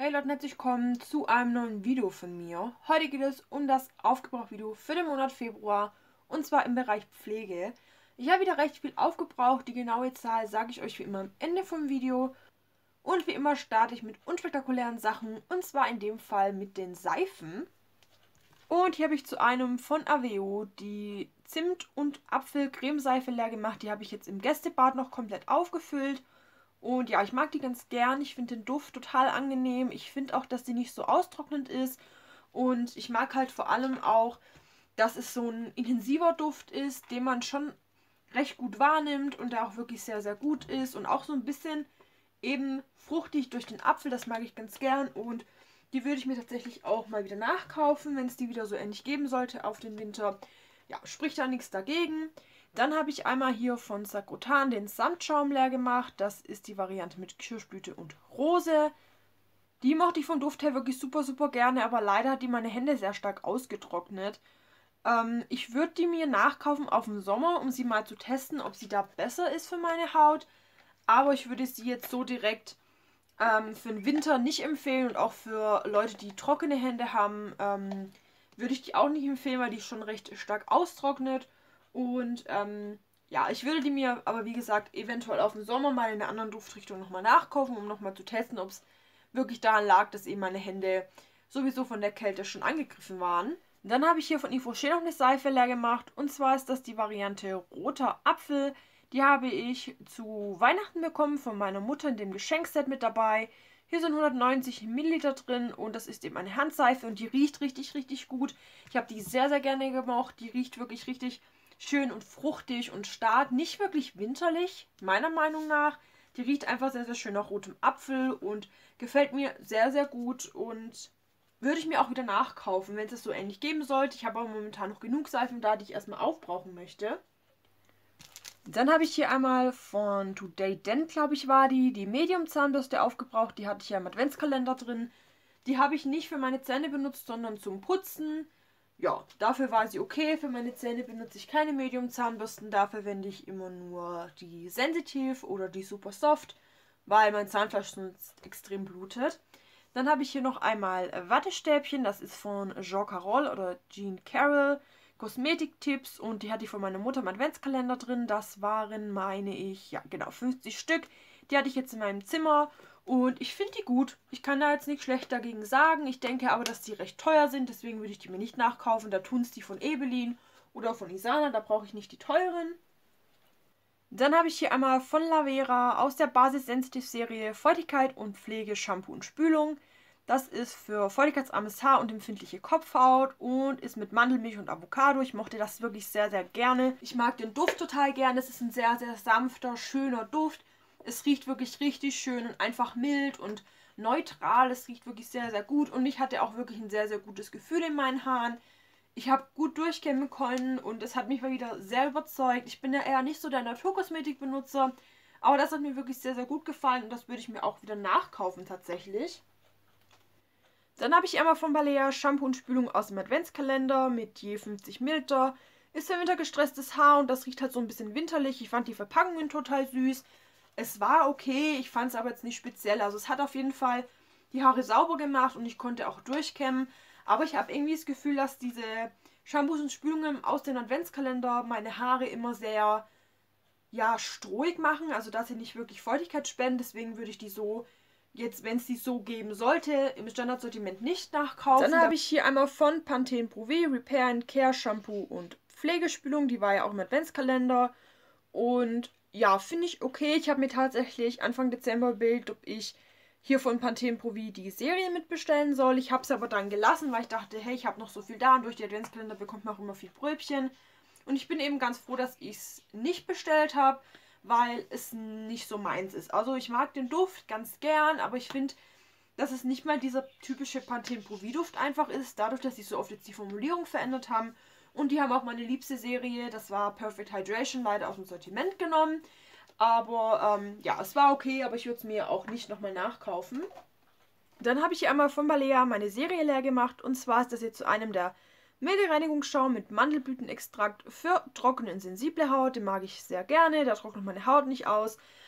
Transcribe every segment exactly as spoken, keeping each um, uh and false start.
Hey Leute, herzlich willkommen zu einem neuen Video von mir. Heute geht es um das Aufgebraucht-Video für den Monat Februar und zwar im Bereich Pflege. Ich habe wieder recht viel aufgebraucht, die genaue Zahl sage ich euch wie immer am Ende vom Video. Und wie immer starte ich mit unspektakulären Sachen und zwar in dem Fall mit den Seifen. Und hier habe ich zu einem von Aveo die Zimt- und Apfel-Cremeseife leer gemacht. Die habe ich jetzt im Gästebad noch komplett aufgefüllt. Und ja, ich mag die ganz gern. Ich finde den Duft total angenehm. Ich finde auch, dass die nicht so austrocknend ist. Und ich mag halt vor allem auch, dass es so ein intensiver Duft ist, den man schon recht gut wahrnimmt und der auch wirklich sehr, sehr gut ist. Und auch so ein bisschen eben fruchtig durch den Apfel. Das mag ich ganz gern. Und die würde ich mir tatsächlich auch mal wieder nachkaufen, wenn es die wieder so ähnlich geben sollte auf den Winter. Ja, spricht da nichts dagegen. Dann habe ich einmal hier von Sagrotan den Samtschaum leer gemacht. Das ist die Variante mit Kirschblüte und Rose. Die mochte ich vom Duft her wirklich super, super gerne, aber leider hat die meine Hände sehr stark ausgetrocknet. Ähm, ich würde die mir nachkaufen auf den Sommer, um sie mal zu testen, ob sie da besser ist für meine Haut. Aber ich würde sie jetzt so direkt ähm, für den Winter nicht empfehlen und auch für Leute, die trockene Hände haben, ähm, würde ich die auch nicht empfehlen, weil die schon recht stark austrocknet. Und ähm, ja, ich würde die mir aber wie gesagt eventuell auf den Sommer mal in einer anderen Duftrichtung nochmal nachkaufen, um nochmal zu testen, ob es wirklich daran lag, dass eben meine Hände sowieso von der Kälte schon angegriffen waren. Dann habe ich hier von Yves Rocher noch eine Seife leer gemacht. Und zwar ist das die Variante Roter Apfel. Die habe ich zu Weihnachten bekommen von meiner Mutter in dem Geschenkset mit dabei. Hier sind hundertneunzig Milliliter drin und das ist eben eine Handseife und die riecht richtig, richtig gut. Ich habe die sehr, sehr gerne gemocht. Die riecht wirklich richtig schön und fruchtig und stark. Nicht wirklich winterlich, meiner Meinung nach. Die riecht einfach sehr, sehr schön nach rotem Apfel und gefällt mir sehr, sehr gut und würde ich mir auch wieder nachkaufen, wenn es es so ähnlich geben sollte. Ich habe aber momentan noch genug Seifen da, die ich erstmal aufbrauchen möchte. Dann habe ich hier einmal von Today Dent, glaube ich, war die, die Medium Zahnbürste aufgebraucht. Die hatte ich ja im Adventskalender drin. Die habe ich nicht für meine Zähne benutzt, sondern zum Putzen. Ja, dafür war sie okay. Für meine Zähne benutze ich keine Medium Zahnbürsten. Da verwende ich immer nur die Sensitive oder die Super Soft, weil mein Zahnfleisch sonst extrem blutet. Dann habe ich hier noch einmal Wattestäbchen. Das ist von Jean Carol oder Jean Carroll. Kosmetiktipps und die hatte ich von meiner Mutter im Adventskalender drin. Das waren, meine ich, ja genau, fünfzig Stück. Die hatte ich jetzt in meinem Zimmer und ich finde die gut. Ich kann da jetzt nichts schlecht dagegen sagen. Ich denke aber, dass die recht teuer sind, deswegen würde ich die mir nicht nachkaufen. Da tun es die von Ebelin oder von Isana, da brauche ich nicht die teuren. Dann habe ich hier einmal von Lavera aus der Basis Sensitive Serie Feuchtigkeit und Pflege, Shampoo und Spülung. Das ist für feuchtigkeitsarmes Haar und empfindliche Kopfhaut und ist mit Mandelmilch und Avocado. Ich mochte das wirklich sehr, sehr gerne. Ich mag den Duft total gerne. Es ist ein sehr, sehr sanfter, schöner Duft. Es riecht wirklich richtig schön und einfach mild und neutral. Es riecht wirklich sehr, sehr gut und ich hatte auch wirklich ein sehr, sehr gutes Gefühl in meinen Haaren. Ich habe gut durchkämmen können und es hat mich mal wieder sehr überzeugt. Ich bin ja eher nicht so der Naturkosmetikbenutzer, aber das hat mir wirklich sehr, sehr gut gefallen und das würde ich mir auch wieder nachkaufen tatsächlich. Dann habe ich einmal von Balea Shampoo und Spülung aus dem Adventskalender mit je fünfzig Milliliter. Ist für wintergestresstes Haar und das riecht halt so ein bisschen winterlich. Ich fand die Verpackungen total süß. Es war okay, ich fand es aber jetzt nicht speziell. Also es hat auf jeden Fall die Haare sauber gemacht und ich konnte auch durchkämmen. Aber ich habe irgendwie das Gefühl, dass diese Shampoos und Spülungen aus dem Adventskalender meine Haare immer sehr, ja, strohig machen. Also dass sie nicht wirklich Feuchtigkeit spenden. Deswegen würde ich die so jetzt, wenn es die so geben sollte, im Standardsortiment nicht nachkaufen. Dann habe ich hier einmal von Pantene Pro V Repair and Care Shampoo und Pflegespülung. Die war ja auch im Adventskalender. Und ja, finde ich okay. Ich habe mir tatsächlich Anfang Dezember überlegt, ob ich hier von Pantene Pro V die Serie mitbestellen soll. Ich habe es aber dann gelassen, weil ich dachte, hey, ich habe noch so viel da und durch die Adventskalender bekommt man auch immer viel Brötchen. Und ich bin eben ganz froh, dass ich es nicht bestellt habe, weil es nicht so meins ist. Also ich mag den Duft ganz gern, aber ich finde, dass es nicht mal dieser typische Pantene Pro V Duft einfach ist, dadurch, dass sie so oft jetzt die Formulierung verändert haben. Und die haben auch meine liebste Serie, das war Perfect Hydration, leider aus dem Sortiment genommen. Aber ähm, ja, es war okay, aber ich würde es mir auch nicht nochmal nachkaufen. Dann habe ich einmal von Balea meine Serie leer gemacht und zwar ist das jetzt zu einem der milde Reinigungsschaum mit Mandelblütenextrakt für trockene und sensible Haut. Den mag ich sehr gerne, der trocknet meine Haut nicht aus.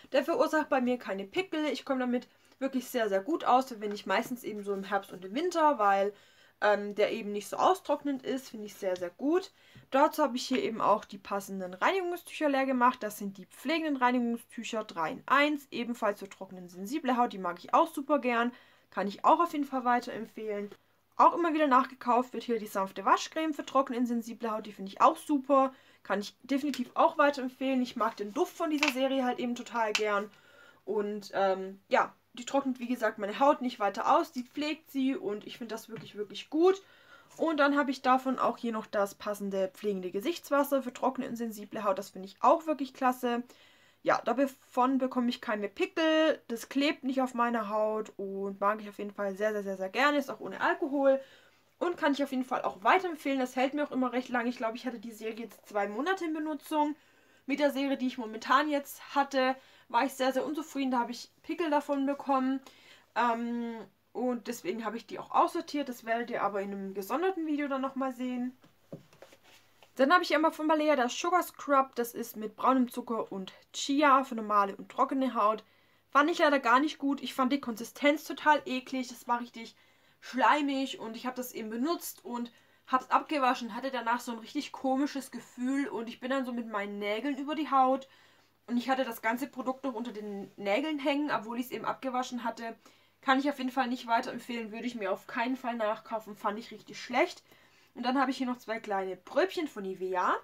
Der verursacht bei mir keine Pickel. Ich komme damit wirklich sehr, sehr gut aus. Verwende ich meistens eben so im Herbst und im Winter, weil ähm, der eben nicht so austrocknend ist. Finde ich sehr, sehr gut. Dazu habe ich hier eben auch die passenden Reinigungstücher leer gemacht. Das sind die pflegenden Reinigungstücher drei in eins. Ebenfalls für trockene, sensible Haut. Die mag ich auch super gern. Kann ich auch auf jeden Fall weiterempfehlen. Auch immer wieder nachgekauft wird hier die sanfte Waschcreme für trockene, sensible Haut. Die finde ich auch super. Kann ich definitiv auch weiterempfehlen. Ich mag den Duft von dieser Serie halt eben total gern. Und ähm, ja, die trocknet wie gesagt meine Haut nicht weiter aus. Die pflegt sie und ich finde das wirklich, wirklich gut. Und dann habe ich davon auch hier noch das passende pflegende Gesichtswasser für trockene und sensible Haut. Das finde ich auch wirklich klasse. Ja, davon bekomme ich keine Pickel. Das klebt nicht auf meiner Haut und mag ich auf jeden Fall sehr, sehr, sehr, sehr gerne. Ist auch ohne Alkohol. Und kann ich auf jeden Fall auch weiterempfehlen. Das hält mir auch immer recht lange. Ich glaube, ich hatte die Serie jetzt zwei Monate in Benutzung. Mit der Serie, die ich momentan jetzt hatte, war ich sehr, sehr unzufrieden. Da habe ich Pickel davon bekommen. Ähm, und deswegen habe ich die auch aussortiert. Das werdet ihr aber in einem gesonderten Video dann nochmal sehen. Dann habe ich immer von Balea das Sugar Scrub. Das ist mit braunem Zucker und Chia für normale und trockene Haut. Fand ich leider gar nicht gut. Ich fand die Konsistenz total eklig. Das war richtig schleimig und ich habe das eben benutzt und habe es abgewaschen, hatte danach so ein richtig komisches Gefühl und ich bin dann so mit meinen Nägeln über die Haut und ich hatte das ganze Produkt noch unter den Nägeln hängen, obwohl ich es eben abgewaschen hatte. Kann ich auf jeden Fall nicht weiterempfehlen, würde ich mir auf keinen Fall nachkaufen, fand ich richtig schlecht. Und dann habe ich hier noch zwei kleine Pröbchen von Nivea.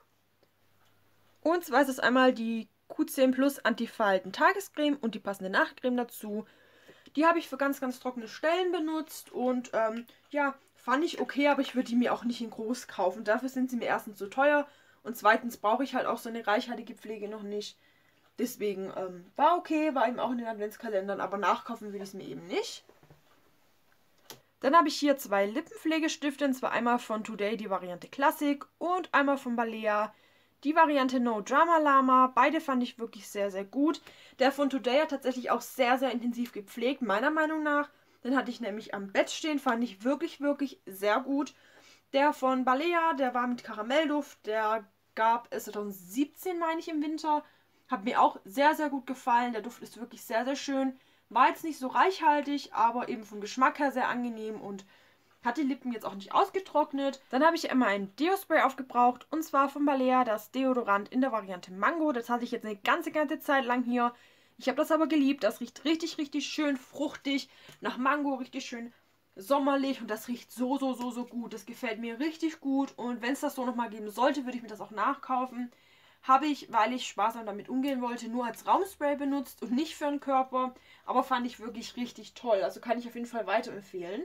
Und zwar ist es einmal die Q zehn Plus Antifalten Tagescreme und die passende Nachtcreme dazu. Die habe ich für ganz, ganz trockene Stellen benutzt und ähm, ja, fand ich okay, aber ich würde die mir auch nicht in groß kaufen. Dafür sind sie mir erstens zu teuer und zweitens brauche ich halt auch so eine reichhaltige Pflege noch nicht. Deswegen ähm, war okay, war eben auch in den Adventskalendern, aber nachkaufen würde ich es mir eben nicht. Dann habe ich hier zwei Lippenpflegestifte, und zwar einmal von Today die Variante Classic und einmal von Balea die Variante No Drama Lama. Beide fand ich wirklich sehr, sehr gut. Der von Today hat tatsächlich auch sehr, sehr intensiv gepflegt, meiner Meinung nach. Den hatte ich nämlich am Bett stehen, fand ich wirklich, wirklich sehr gut. Der von Balea, der war mit Karamellduft, der gab es zwanzig siebzehn, meine ich, im Winter. Hat mir auch sehr, sehr gut gefallen. Der Duft ist wirklich sehr, sehr schön. War jetzt nicht so reichhaltig, aber eben vom Geschmack her sehr angenehm und hat die Lippen jetzt auch nicht ausgetrocknet. Dann habe ich immer ein Deo-Spray aufgebraucht und zwar von Balea das Deodorant in der Variante Mango. Das hatte ich jetzt eine ganze, ganze Zeit lang hier. Ich habe das aber geliebt. Das riecht richtig, richtig schön fruchtig, nach Mango, richtig schön sommerlich und das riecht so, so, so, so gut. Das gefällt mir richtig gut und wenn es das so nochmal geben sollte, würde ich mir das auch nachkaufen. Habe ich, weil ich sparsam damit umgehen wollte, nur als Raumspray benutzt und nicht für den Körper. Aber fand ich wirklich richtig toll. Also kann ich auf jeden Fall weiterempfehlen.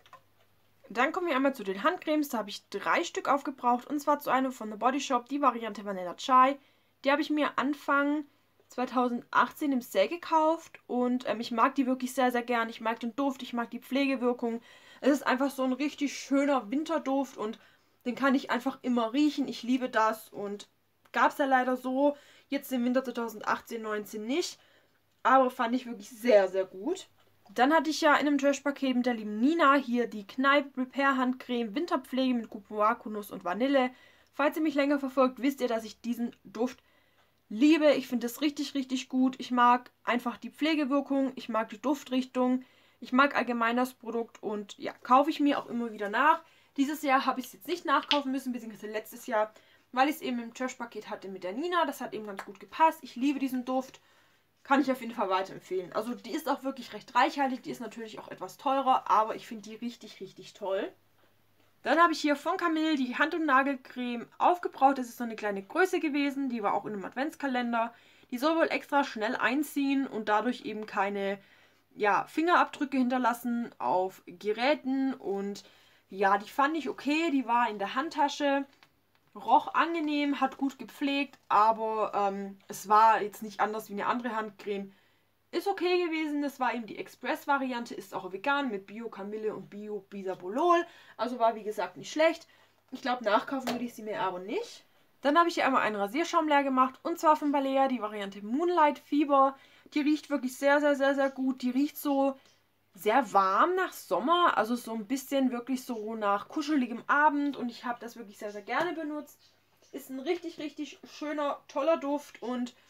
Dann kommen wir einmal zu den Handcremes. Da habe ich drei Stück aufgebraucht. Und zwar zu einer von The Body Shop, die Variante Vanilla Chai. Die habe ich mir Anfang zweitausendachtzehn im Sale gekauft. Und ähm, ich mag die wirklich sehr, sehr gern. Ich mag den Duft, ich mag die Pflegewirkung. Es ist einfach so ein richtig schöner Winterduft. Und den kann ich einfach immer riechen. Ich liebe das. Und gab es ja leider so jetzt im Winter zweitausendachtzehn neunzehn nicht. Aber fand ich wirklich sehr, sehr gut. Dann hatte ich ja in einem Trash-Paket mit der lieben Nina hier die Kneipp Repair Handcreme Winterpflege mit Gupuaku, Nuss und Vanille. Falls ihr mich länger verfolgt, wisst ihr, dass ich diesen Duft liebe. Ich finde das richtig, richtig gut. Ich mag einfach die Pflegewirkung, ich mag die Duftrichtung, ich mag allgemein das Produkt und ja, kaufe ich mir auch immer wieder nach. Dieses Jahr habe ich es jetzt nicht nachkaufen müssen, beziehungsweise letztes Jahr, weil ich es eben im Trash-Paket hatte mit der Nina. Das hat eben ganz gut gepasst. Ich liebe diesen Duft. Kann ich auf jeden Fall weiterempfehlen. Also die ist auch wirklich recht reichhaltig. Die ist natürlich auch etwas teurer, aber ich finde die richtig, richtig toll. Dann habe ich hier von Camille die Hand- und Nagelcreme aufgebraucht. Das ist so eine kleine Größe gewesen. Die war auch in einem Adventskalender. Die soll wohl extra schnell einziehen und dadurch eben keine ja, Fingerabdrücke hinterlassen auf Geräten. Und ja, die fand ich okay. Die war in der Handtasche. Roch angenehm, hat gut gepflegt, aber ähm, es war jetzt nicht anders wie eine andere Handcreme. Ist okay gewesen, das war eben die Express-Variante, ist auch vegan mit Bio-Kamille und Bio-Bisabolol. Also war wie gesagt nicht schlecht. Ich glaube, nachkaufen würde ich sie mir aber nicht. Dann habe ich hier einmal einen Rasierschaum leer gemacht und zwar von Balea die Variante Moonlight Fever. Die riecht wirklich sehr, sehr, sehr, sehr gut. Die riecht so sehr warm nach Sommer, also so ein bisschen wirklich so nach kuscheligem Abend und ich habe das wirklich sehr, sehr gerne benutzt. Ist ein richtig, richtig schöner, toller Duft und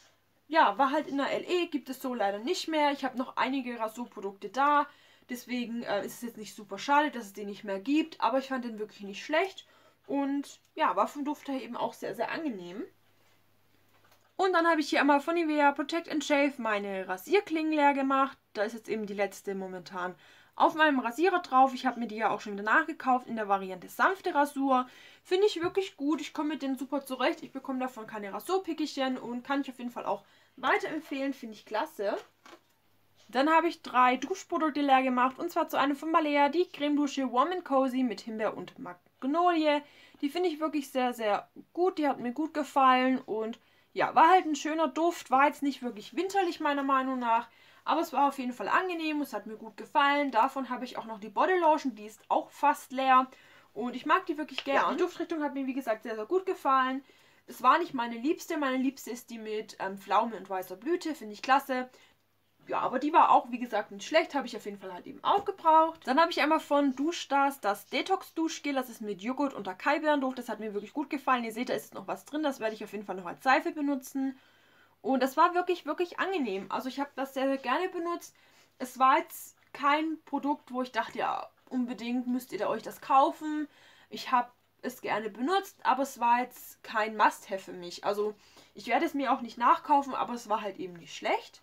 ja, war halt in der L E, gibt es so leider nicht mehr. Ich habe noch einige Rasurprodukte da. Deswegen äh, ist es jetzt nicht super schade, dass es den nicht mehr gibt. Aber ich fand den wirklich nicht schlecht. Und ja, war vom Duft her eben auch sehr, sehr angenehm. Und dann habe ich hier einmal von Nivea Protect and Shave meine Rasierklingen leer gemacht. Da ist jetzt eben die letzte momentan auf meinem Rasierer drauf. Ich habe mir die ja auch schon wieder nachgekauft in der Variante sanfte Rasur. Finde ich wirklich gut. Ich komme mit denen super zurecht. Ich bekomme davon keine Rasurpickelchen und kann ich auf jeden Fall auch weiterempfehlen. Finde ich klasse. Dann habe ich drei Duschprodukte leer gemacht. Und zwar zu einem von Balea, die Cremedusche Warm and Cozy mit Himbeer und Magnolie. Die finde ich wirklich sehr, sehr gut. Die hat mir gut gefallen und ja, war halt ein schöner Duft, war jetzt nicht wirklich winterlich meiner Meinung nach, aber es war auf jeden Fall angenehm, es hat mir gut gefallen. Davon habe ich auch noch die Bodylotion, die ist auch fast leer und ich mag die wirklich gerne. Ja, die Duftrichtung hat mir wie gesagt sehr, sehr gut gefallen. Es war nicht meine liebste, meine liebste ist die mit ähm, Pflaume und weißer Blüte, finde ich klasse. Ja, aber die war auch, wie gesagt, nicht schlecht. Habe ich auf jeden Fall halt eben aufgebraucht. Dann habe ich einmal von Duschstars das Detox-Duschgel. Das ist mit Joghurt und Acai-Beerenduft. Das hat mir wirklich gut gefallen. Ihr seht, da ist noch was drin. Das werde ich auf jeden Fall noch als Seife benutzen. Und das war wirklich, wirklich angenehm. Also ich habe das sehr, sehr gerne benutzt. Es war jetzt kein Produkt, wo ich dachte, ja, unbedingt müsst ihr euch das kaufen. Ich habe es gerne benutzt, aber es war jetzt kein Must-Have für mich. Also ich werde es mir auch nicht nachkaufen, aber es war halt eben nicht schlecht.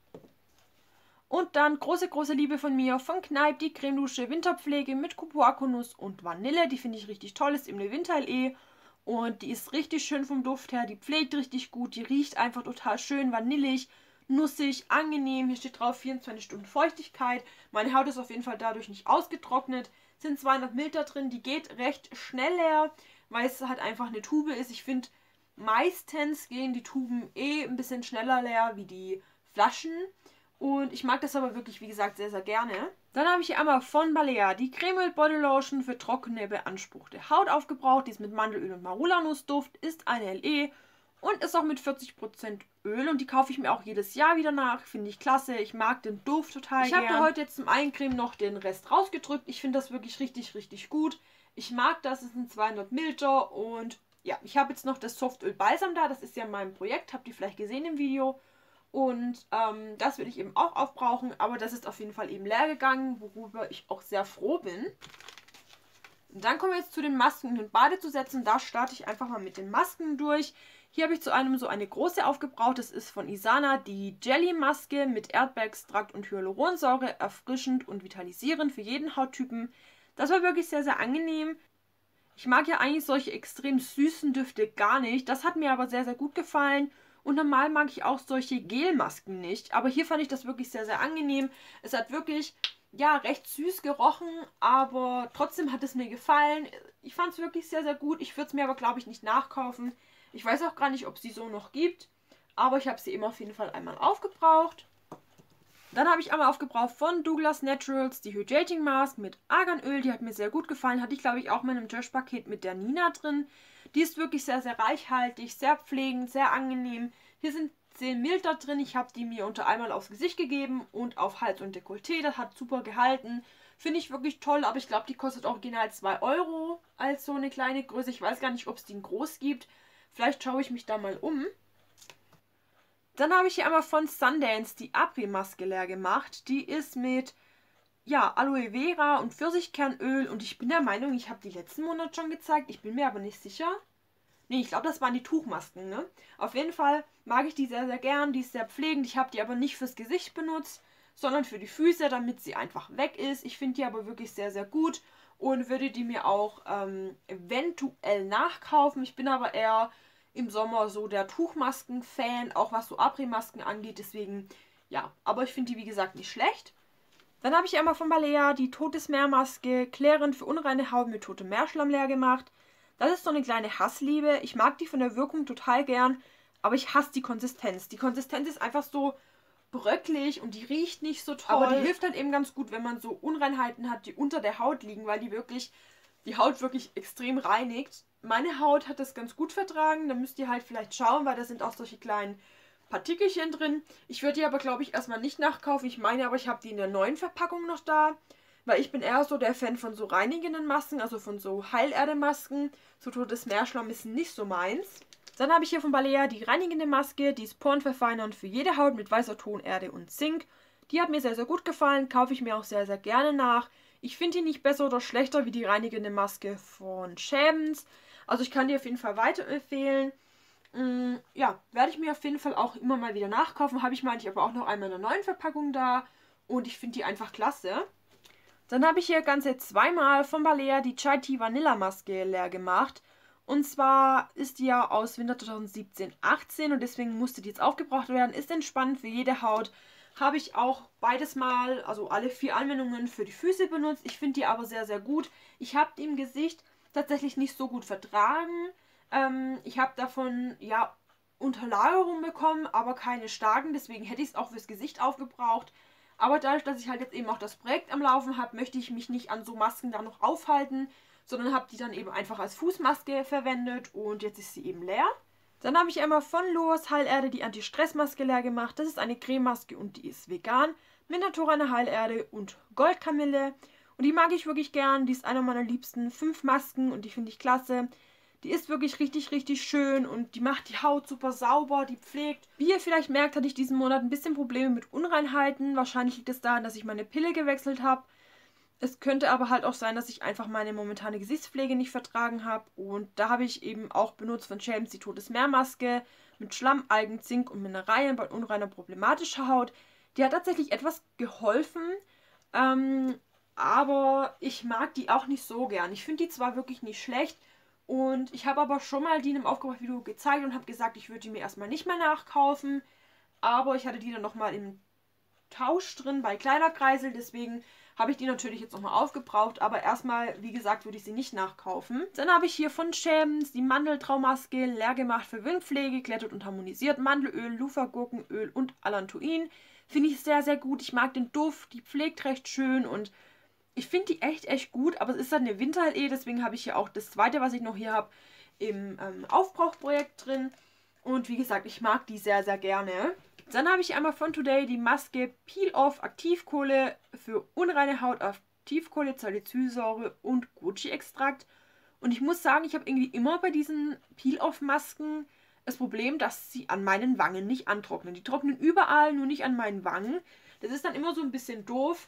Und dann große, große Liebe von mir, von Kneipp, die Cremedusche Winterpflege mit Cocoa-Nuss und Vanille. Die finde ich richtig toll, ist eben eine Winter-L E. Und die ist richtig schön vom Duft her, die pflegt richtig gut, die riecht einfach total schön, vanillig, nussig, angenehm. Hier steht drauf vierundzwanzig Stunden Feuchtigkeit. Meine Haut ist auf jeden Fall dadurch nicht ausgetrocknet. Sind zweihundert Milliliter drin, die geht recht schnell leer, weil es halt einfach eine Tube ist. Ich finde, meistens gehen die Tuben eh ein bisschen schneller leer wie die Flaschen. Und ich mag das aber wirklich, wie gesagt, sehr, sehr gerne. Dann habe ich hier einmal von Balea die Creme Body Lotion für trockene, beanspruchte Haut aufgebraucht. Die ist mit Mandelöl und Marula-Nussduft, ist eine L E und ist auch mit vierzig Prozent Öl. Und die kaufe ich mir auch jedes Jahr wieder nach. Finde ich klasse. Ich mag den Duft total gerne. Ich habe da heute jetzt zum Eincremen noch den Rest rausgedrückt. Ich finde das wirklich richtig, richtig gut. Ich mag das. Es sind zweihundert Milliliter. Und ja, ich habe jetzt noch das Softöl Balsam da. Das ist ja mein Projekt. Habt ihr vielleicht gesehen im Video. Und ähm, das will ich eben auch aufbrauchen, aber das ist auf jeden Fall eben leer gegangen, worüber ich auch sehr froh bin. Und dann kommen wir jetzt zu den Masken und den Badezusätzen. Da starte ich einfach mal mit den Masken durch. Hier habe ich zu einem so eine große aufgebraucht. Das ist von Isana die Jelly-Maske mit Erdbeerextrakt und Hyaluronsäure, erfrischend und vitalisierend für jeden Hauttypen. Das war wirklich sehr, sehr angenehm. Ich mag ja eigentlich solche extrem süßen Düfte gar nicht. Das hat mir aber sehr, sehr gut gefallen. Und normal mag ich auch solche Gelmasken nicht. Aber hier fand ich das wirklich sehr, sehr angenehm. Es hat wirklich, ja, recht süß gerochen. Aber trotzdem hat es mir gefallen. Ich fand es wirklich sehr, sehr gut. Ich würde es mir aber, glaube ich, nicht nachkaufen. Ich weiß auch gar nicht, ob es sie so noch gibt. Aber ich habe sie eben auf jeden Fall einmal aufgebraucht. Dann habe ich einmal aufgebraucht von Douglas Naturals die Hydrating Mask mit Arganöl. Die hat mir sehr gut gefallen. Hatte ich, glaube ich, auch mal in einem Josh-Paket mit der Nina drin. Die ist wirklich sehr, sehr reichhaltig, sehr pflegend, sehr angenehm. Hier sind zehn Milliliter drin. Ich habe die mir unter einmal aufs Gesicht gegeben und auf Hals und Dekolleté. Das hat super gehalten. Finde ich wirklich toll, aber ich glaube, die kostet original zwei Euro als so eine kleine Größe. Ich weiß gar nicht, ob es die in groß gibt. Vielleicht schaue ich mich da mal um. Dann habe ich hier einmal von Sundance die Après-Maske leer gemacht. Die ist mit ja, Aloe Vera und Pfirsichkernöl und ich bin der Meinung, ich habe die letzten Monate schon gezeigt. Ich bin mir aber nicht sicher. Nee, ich glaube, das waren die Tuchmasken, ne? Auf jeden Fall mag ich die sehr, sehr gern. Die ist sehr pflegend. Ich habe die aber nicht fürs Gesicht benutzt, sondern für die Füße, damit sie einfach weg ist. Ich finde die aber wirklich sehr, sehr gut und würde die mir auch ähm, eventuell nachkaufen. Ich bin aber eher im Sommer so der Tuchmasken-Fan, auch was so Après-Masken angeht. Deswegen, ja, aber ich finde die, wie gesagt, nicht schlecht. Dann habe ich einmal von Balea die Totes Meermaske klärend für unreine Haut mit totem Meerschlamm leer gemacht. Das ist so eine kleine Hassliebe. Ich mag die von der Wirkung total gern, aber ich hasse die Konsistenz. Die Konsistenz ist einfach so bröckelig und die riecht nicht so toll. Aber die hilft halt eben ganz gut, wenn man so Unreinheiten hat, die unter der Haut liegen, weil die wirklich, die Haut wirklich extrem reinigt. Meine Haut hat das ganz gut vertragen. Da müsst ihr halt vielleicht schauen, weil da sind auch solche kleinen Partikelchen drin. Ich würde die aber, glaube ich, erstmal nicht nachkaufen. Ich meine aber, ich habe die in der neuen Verpackung noch da. Weil ich bin eher so der Fan von so reinigenden Masken, also von so Heilerde-Masken. So totes Meerschlamm ist nicht so meins. Dann habe ich hier von Balea die reinigende Maske, die ist porenverfeinernd für jede Haut mit weißer Tonerde und Zink. Die hat mir sehr, sehr gut gefallen, kaufe ich mir auch sehr, sehr gerne nach. Ich finde die nicht besser oder schlechter wie die reinigende Maske von Schäbens. Also ich kann die auf jeden Fall weiterempfehlen. Mm, ja, werde ich mir auf jeden Fall auch immer mal wieder nachkaufen. Habe ich meine ich aber auch noch einmal in einer neuen Verpackung da. Und ich finde die einfach klasse. Dann habe ich hier ganze zweimal von Balea die Chai Tea Vanilla Maske leer gemacht. Und zwar ist die ja aus Winter zwanzig siebzehn achtzehn und deswegen musste die jetzt aufgebraucht werden. Ist entspannt für jede Haut. Habe ich auch beides mal, also alle vier Anwendungen für die Füße benutzt. Ich finde die aber sehr, sehr gut. Ich habe die im Gesicht tatsächlich nicht so gut vertragen. Ähm, ich habe davon, ja, Unterlagerung bekommen, aber keine starken. Deswegen hätte ich es auch fürs Gesicht aufgebraucht. Aber dadurch, dass ich halt jetzt eben auch das Projekt am Laufen habe, möchte ich mich nicht an so Masken da noch aufhalten, sondern habe die dann eben einfach als Fußmaske verwendet und jetzt ist sie eben leer. Dann habe ich einmal von Loos Heilerde die Anti-Stress-Maske leer gemacht. Das ist eine Crememaske und die ist vegan mit naturreiner Heilerde und Goldkamille. Und die mag ich wirklich gern. Die ist einer meiner liebsten fünf Masken und die finde ich klasse. Die ist wirklich richtig, richtig schön und die macht die Haut super sauber, die pflegt. Wie ihr vielleicht merkt, hatte ich diesen Monat ein bisschen Probleme mit Unreinheiten. Wahrscheinlich liegt es daran, dass ich meine Pille gewechselt habe. Es könnte aber halt auch sein, dass ich einfach meine momentane Gesichtspflege nicht vertragen habe. Und da habe ich eben auch benutzt von Schäbens die Todesmeermaske mit Schlamm, Algen, Zink und Mineralien bei unreiner problematischer Haut. Die hat tatsächlich etwas geholfen, ähm, aber ich mag die auch nicht so gern. Ich finde die zwar wirklich nicht schlecht und ich habe aber schon mal die in einem Aufgebraucht-Video gezeigt und habe gesagt, ich würde die mir erstmal nicht mehr nachkaufen. Aber ich hatte die dann nochmal im Tausch drin bei Kleiderkreisel, deswegen habe ich die natürlich jetzt nochmal aufgebraucht, aber erstmal, wie gesagt, würde ich sie nicht nachkaufen. Dann habe ich hier von Schäbens die Mandeltraumaske leer gemacht für Windpflege, glättet und harmonisiert. Mandelöl, Lufergurkenöl und Allantoin. Finde ich sehr, sehr gut. Ich mag den Duft, die pflegt recht schön und ich finde die echt, echt gut, aber es ist halt eine Winter-L E, deswegen habe ich hier auch das zweite, was ich noch hier habe, im ähm, Aufbrauchprojekt drin. Und wie gesagt, ich mag die sehr, sehr gerne. Dann habe ich einmal von Today die Maske Peel-Off Aktivkohle für unreine Haut, Aktivkohle, Salicylsäure und Gucci-Extrakt. Und ich muss sagen, ich habe irgendwie immer bei diesen Peel-Off-Masken das Problem, dass sie an meinen Wangen nicht antrocknen. Die trocknen überall, nur nicht an meinen Wangen. Das ist dann immer so ein bisschen doof.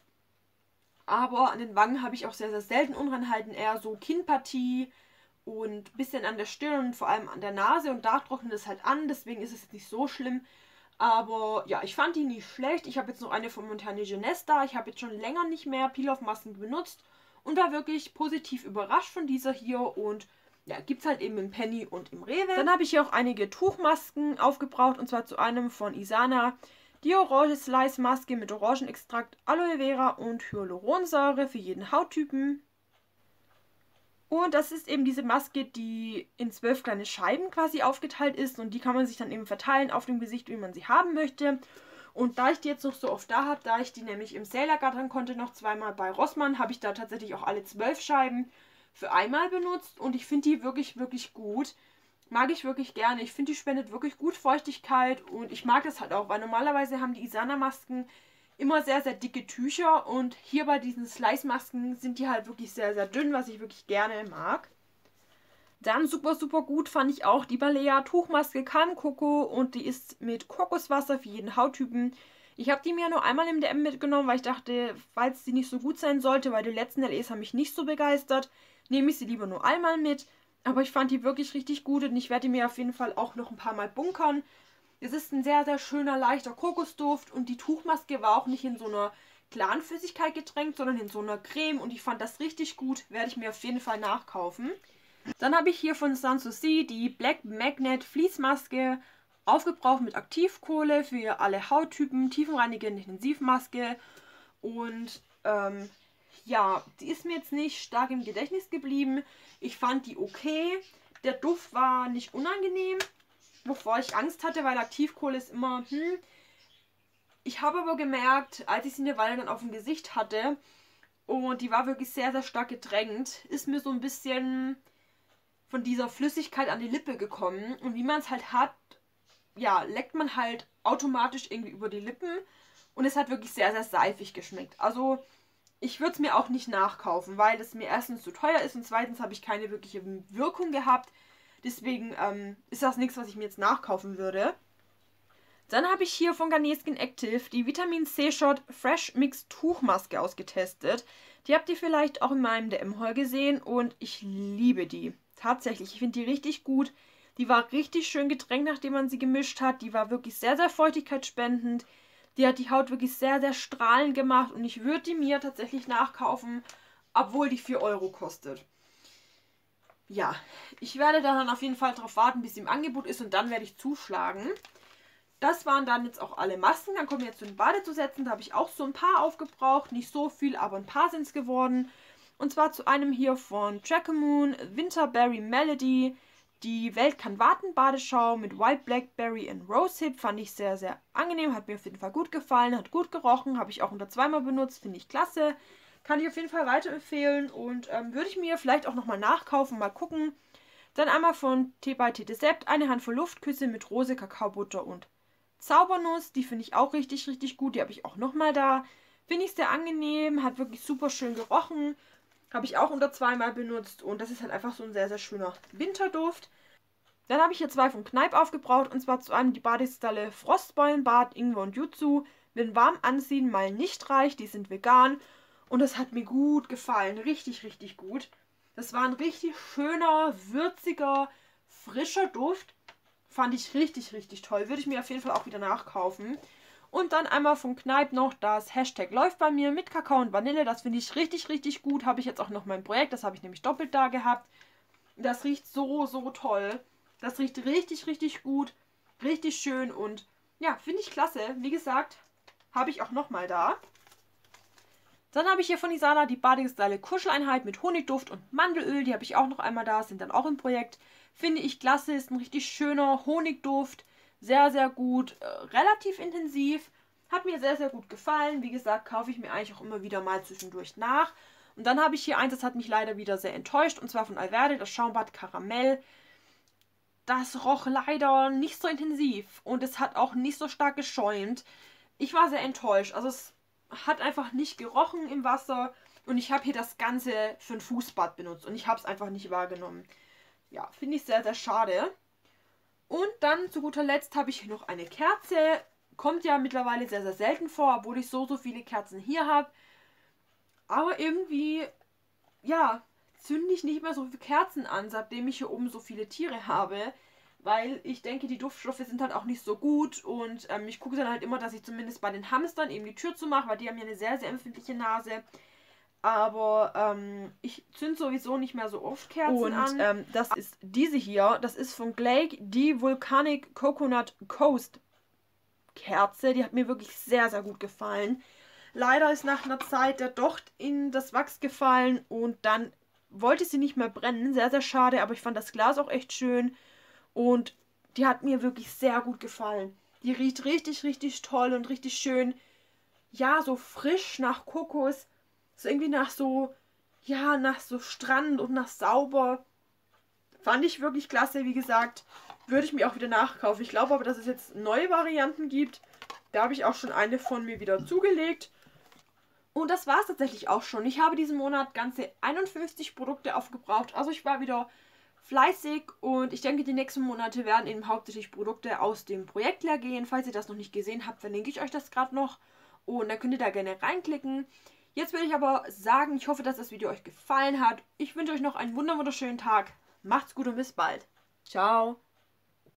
Aber an den Wangen habe ich auch sehr, sehr selten Unreinheiten, eher so Kinnpartie und ein bisschen an der Stirn und vor allem an der Nase. Und da trocknet es halt an, deswegen ist es jetzt nicht so schlimm. Aber ja, ich fand die nicht schlecht. Ich habe jetzt noch eine von Montagne Jeunesse da. Ich habe jetzt schon länger nicht mehr Peel-Off-Masken benutzt und war wirklich positiv überrascht von dieser hier. Und ja, gibt es halt eben im Penny und im Rewe. Dann habe ich hier auch einige Tuchmasken aufgebraucht und zwar zu einem von Isana. Die Orange Slice Maske mit Orangenextrakt, Aloe Vera und Hyaluronsäure für jeden Hauttypen. Und das ist eben diese Maske, die in zwölf kleine Scheiben quasi aufgeteilt ist und die kann man sich dann eben verteilen auf dem Gesicht, wie man sie haben möchte. Und da ich die jetzt noch so oft da habe, da ich die nämlich im Sale ergattern konnte, noch zweimal bei Rossmann, habe ich da tatsächlich auch alle zwölf Scheiben für einmal benutzt und ich finde die wirklich, wirklich gut. Mag ich wirklich gerne. Ich finde, die spendet wirklich gut Feuchtigkeit und ich mag das halt auch, weil normalerweise haben die Isana-Masken immer sehr, sehr dicke Tücher und hier bei diesen Slice-Masken sind die halt wirklich sehr, sehr dünn, was ich wirklich gerne mag. Dann super, super gut fand ich auch die Balea Tuchmaske Calm Coco und die ist mit Kokoswasser für jeden Hauttypen. Ich habe die mir nur einmal im D M mitgenommen, weil ich dachte, falls sie nicht so gut sein sollte, weil die letzten L Es haben mich nicht so begeistert, nehme ich sie lieber nur einmal mit. Aber ich fand die wirklich richtig gut und ich werde die mir auf jeden Fall auch noch ein paar Mal bunkern. Es ist ein sehr, sehr schöner, leichter Kokosduft und die Tuchmaske war auch nicht in so einer klaren Flüssigkeit getränkt, sondern in so einer Creme und ich fand das richtig gut. Werde ich mir auf jeden Fall nachkaufen. Dann habe ich hier von Sanssouci die Black Magnet Fließmaske aufgebraucht mit Aktivkohle für alle Hauttypen, tiefenreinigende Intensivmaske und ähm, ja, die ist mir jetzt nicht stark im Gedächtnis geblieben. Ich fand die okay. Der Duft war nicht unangenehm, wovor ich Angst hatte, weil Aktivkohle ist immer, hm. Ich habe aber gemerkt, als ich sie eine Weile dann auf dem Gesicht hatte und die war wirklich sehr, sehr stark gedrängt, ist mir so ein bisschen von dieser Flüssigkeit an die Lippe gekommen. Und wie man es halt hat, ja, leckt man halt automatisch irgendwie über die Lippen und es hat wirklich sehr, sehr seifig geschmeckt. Also ich würde es mir auch nicht nachkaufen, weil es mir erstens zu teuer ist und zweitens habe ich keine wirkliche Wirkung gehabt. Deswegen ähm, ist das nichts, was ich mir jetzt nachkaufen würde. Dann habe ich hier von Garnier Skin Active die Vitamin C Shot Fresh Mix Tuchmaske ausgetestet. Die habt ihr vielleicht auch in meinem D M-Haul gesehen und ich liebe die. Tatsächlich, ich finde die richtig gut. Die war richtig schön getränkt, nachdem man sie gemischt hat. Die war wirklich sehr, sehr feuchtigkeitsspendend. Die hat die Haut wirklich sehr, sehr strahlend gemacht und ich würde die mir tatsächlich nachkaufen, obwohl die vier Euro kostet. Ja, ich werde dann auf jeden Fall darauf warten, bis sie im Angebot ist und dann werde ich zuschlagen. Das waren dann jetzt auch alle Masken. Dann kommen wir jetzt zu den Badezusätzen. Da habe ich auch so ein paar aufgebraucht. Nicht so viel, aber ein paar sind es geworden. Und zwar zu einem hier von Trackamoon Winterberry Melody. Die Welt kann warten Badeschau mit White Blackberry und Rosehip. Fand ich sehr, sehr angenehm. Hat mir auf jeden Fall gut gefallen. Hat gut gerochen. Habe ich auch unter zweimal benutzt. Finde ich klasse. Kann ich auf jeden Fall weiterempfehlen. Und ähm, würde ich mir vielleicht auch nochmal nachkaufen. Mal gucken. Dann einmal von T by Tetesept eine Handvoll Luftküsse mit Rose, Kakaobutter und Zaubernuss. Die finde ich auch richtig, richtig gut. Die habe ich auch nochmal da. Finde ich sehr angenehm. Hat wirklich super schön gerochen. Habe ich auch unter zweimal benutzt. Und das ist halt einfach so ein sehr, sehr schöner Winterduft. Dann habe ich hier zwei von Kneipp aufgebraucht. Und zwar zu einem die Badestalle Frostbeulenbad, Ingwer und Jutsu. Wenn warm anziehen mal nicht reicht. Die sind vegan. Und das hat mir gut gefallen. Richtig, richtig gut. Das war ein richtig schöner, würziger, frischer Duft. Fand ich richtig, richtig toll. Würde ich mir auf jeden Fall auch wieder nachkaufen. Und dann einmal von Kneipp noch das Hashtag läuft bei mir mit Kakao und Vanille. Das finde ich richtig, richtig gut. Habe ich jetzt auch noch mein Projekt. Das habe ich nämlich doppelt da gehabt. Das riecht so, so toll. Das riecht richtig, richtig gut. Richtig schön und ja, finde ich klasse. Wie gesagt, habe ich auch nochmal da. Dann habe ich hier von Isana die Badegestyle Kuscheleinheit mit Honigduft und Mandelöl. Die habe ich auch noch einmal da, sind dann auch im Projekt. Finde ich klasse, ist ein richtig schöner Honigduft. Sehr, sehr gut, äh, relativ intensiv. Hat mir sehr, sehr gut gefallen. Wie gesagt, kaufe ich mir eigentlich auch immer wieder mal zwischendurch nach. Und dann habe ich hier eins, das hat mich leider wieder sehr enttäuscht. Und zwar von Alverde, das Schaumbad Karamell. Das roch leider nicht so intensiv. Und es hat auch nicht so stark geschäumt. Ich war sehr enttäuscht. Also es hat einfach nicht gerochen im Wasser. Und ich habe hier das Ganze für ein Fußbad benutzt. Und ich habe es einfach nicht wahrgenommen. Ja, finde ich sehr, sehr schade. Und dann zu guter Letzt habe ich hier noch eine Kerze. Kommt ja mittlerweile sehr, sehr selten vor, obwohl ich so, so viele Kerzen hier habe. Aber irgendwie, ja, zünde ich nicht mehr so viele Kerzen an, seitdem ich hier oben so viele Tiere habe. Weil ich denke, die Duftstoffe sind halt auch nicht so gut. Und ähm, ich gucke dann halt immer, dass ich zumindest bei den Hamstern eben die Tür zumache, weil die haben ja eine sehr, sehr empfindliche Nase. Aber ähm, ich zünde sowieso nicht mehr so oft Kerzen und, an. Und ähm, das ist diese hier. Das ist von Glade, die Volcanic Coconut Coast Kerze. Die hat mir wirklich sehr, sehr gut gefallen. Leider ist nach einer Zeit der Docht in das Wachs gefallen und dann wollte sie nicht mehr brennen. Sehr, sehr schade, aber ich fand das Glas auch echt schön. Und die hat mir wirklich sehr gut gefallen. Die riecht richtig, richtig toll und richtig schön. Ja, so frisch nach Kokos. So irgendwie nach so, ja, nach so Strand und nach sauber. Fand ich wirklich klasse, wie gesagt. Würde ich mir auch wieder nachkaufen. Ich glaube aber, dass es jetzt neue Varianten gibt. Da habe ich auch schon eine von mir wieder zugelegt. Und das war es tatsächlich auch schon. Ich habe diesen Monat ganze einundfünfzig Produkte aufgebraucht. Also ich war wieder fleißig und ich denke, die nächsten Monate werden eben hauptsächlich Produkte aus dem Projekt leer gehen. Falls ihr das noch nicht gesehen habt, verlinke ich euch das gerade noch. Und dann könnt ihr da gerne reinklicken. Jetzt würde ich aber sagen, ich hoffe, dass das Video euch gefallen hat. Ich wünsche euch noch einen wunderschönen Tag. Macht's gut und bis bald. Ciao.